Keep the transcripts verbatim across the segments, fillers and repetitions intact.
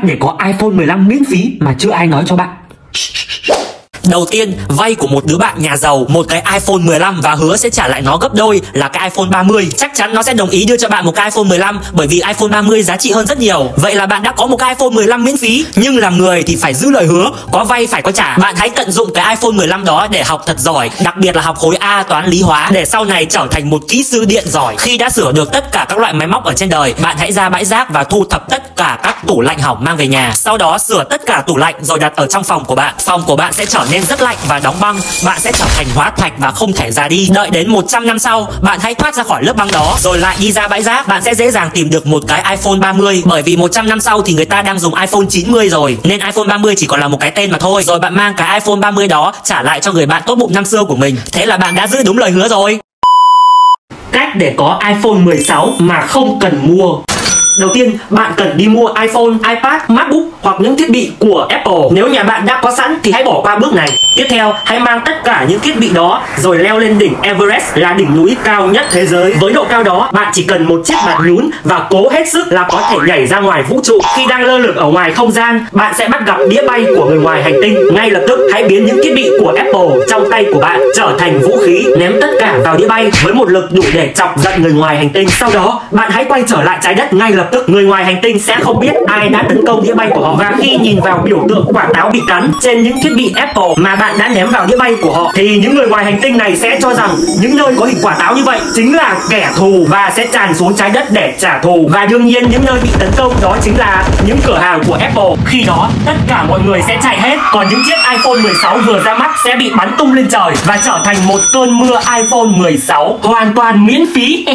để có iPhone mười lăm miễn phí mà chưa ai nói cho bạn. Đầu tiên, vay của một đứa bạn nhà giàu một cái iPhone mười lăm và hứa sẽ trả lại nó gấp đôi là cái iPhone ba mươi. Chắc chắn nó sẽ đồng ý đưa cho bạn một cái iPhone mười lăm bởi vì iPhone ba mươi giá trị hơn rất nhiều. Vậy là bạn đã có một cái iPhone mười lăm miễn phí. Nhưng làm người thì phải giữ lời hứa, có vay phải có trả. Bạn hãy tận dụng cái iPhone mười lăm đó để học thật giỏi, đặc biệt là học khối A toán lý hóa để sau này trở thành một kỹ sư điện giỏi. Khi đã sửa được tất cả các loại máy móc ở trên đời, bạn hãy ra bãi rác và thu thập tất cả các tủ lạnh hỏng mang về nhà. Sau đó sửa tất cả tủ lạnh rồi đặt ở trong phòng của bạn. Phòng của bạn sẽ trở nên rất lạnh và đóng băng, bạn sẽ trở thành hóa thạch và không thể ra đi. Đợi đến một trăm năm sau, bạn hãy thoát ra khỏi lớp băng đó rồi lại đi ra bãi rác, bạn sẽ dễ dàng tìm được một cái iPhone ba mươi. Bởi vì một trăm năm sau thì người ta đang dùng iPhone chín mươi rồi, nên iPhone ba mươi chỉ còn là một cái tên mà thôi. Rồi bạn mang cái iPhone ba mươi đó trả lại cho người bạn tốt bụng năm xưa của mình. Thế là bạn đã giữ đúng lời hứa rồi. Cách để có iPhone mười sáu mà không cần mua. Đầu tiên, bạn cần đi mua iPhone, iPad, MacBook hoặc những thiết bị của Apple. Nếu nhà bạn đã có sẵn thì hãy bỏ qua bước này. Tiếp theo, hãy mang tất cả những thiết bị đó rồi leo lên đỉnh Everest, là đỉnh núi cao nhất thế giới. Với độ cao đó, bạn chỉ cần một chiếc bàn nhún và cố hết sức là có thể nhảy ra ngoài vũ trụ. Khi đang lơ lửng ở ngoài không gian, bạn sẽ bắt gặp đĩa bay của người ngoài hành tinh. Ngay lập tức, hãy biến những thiết bị của Apple trong tay của bạn trở thành vũ khí, ném tất cả vào đĩa bay với một lực đủ để chọc giận người ngoài hành tinh. Sau đó, bạn hãy quay trở lại trái đất ngay lập tức. Người ngoài hành tinh sẽ không biết ai đã tấn công đĩa bay của họ, và khi nhìn vào biểu tượng quả táo bị cắn trên những thiết bị Apple mà bạn đã ném vào đĩa bay của họ thì những người ngoài hành tinh này sẽ cho rằng những nơi có hình quả táo như vậy chính là kẻ thù và sẽ tràn xuống trái đất để trả thù. Và đương nhiên những nơi bị tấn công đó chính là những cửa hàng của Apple. Khi đó tất cả mọi người sẽ chạy hết, còn những chiếc iPhone mười sáu vừa ra mắt sẽ bị bắn tung lên trời và trở thành một cơn mưa iPhone mười sáu hoàn toàn miễn phí.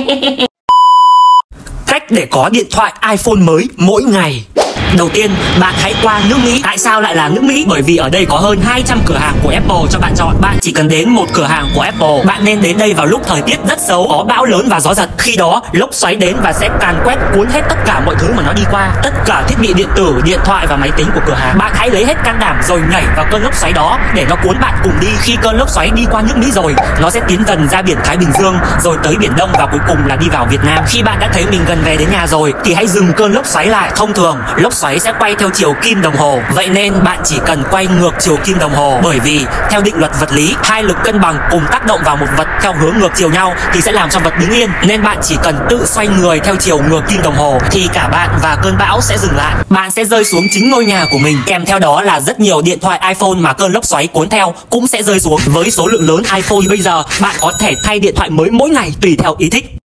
Cách để có điện thoại iPhone mới mỗi ngày. Đầu tiên, bạn hãy qua nước Mỹ. Tại sao lại là nước Mỹ? Bởi vì ở đây có hơn hai trăm cửa hàng của Apple cho bạn chọn. Bạn chỉ cần đến một cửa hàng của Apple. Bạn nên đến đây vào lúc thời tiết rất xấu, có bão lớn và gió giật. Khi đó, lốc xoáy đến và sẽ càn quét cuốn hết tất cả mọi thứ mà nó đi qua. Tất cả thiết bị điện tử, điện thoại và máy tính của cửa hàng. Bạn hãy lấy hết can đảm rồi nhảy vào cơn lốc xoáy đó để nó cuốn bạn cùng đi. Khi cơn lốc xoáy đi qua nước Mỹ rồi, nó sẽ tiến dần ra biển Thái Bình Dương, rồi tới Biển Đông và cuối cùng là đi vào Việt Nam. Khi bạn đã thấy mình gần về đến nhà rồi thì hãy dừng cơn lốc xoáy lại. Thông thường, lốc xoáy sẽ quay theo chiều kim đồng hồ. Vậy nên bạn chỉ cần quay ngược chiều kim đồng hồ, bởi vì theo định luật vật lý, hai lực cân bằng cùng tác động vào một vật theo hướng ngược chiều nhau thì sẽ làm cho vật đứng yên. Nên bạn chỉ cần tự xoay người theo chiều ngược kim đồng hồ thì cả bạn và cơn bão sẽ dừng lại. Bạn sẽ rơi xuống chính ngôi nhà của mình. Kèm theo đó là rất nhiều điện thoại iPhone mà cơn lốc xoáy cuốn theo cũng sẽ rơi xuống. Với số lượng lớn iPhone bây giờ, bạn có thể thay điện thoại mới mỗi ngày tùy theo ý thích.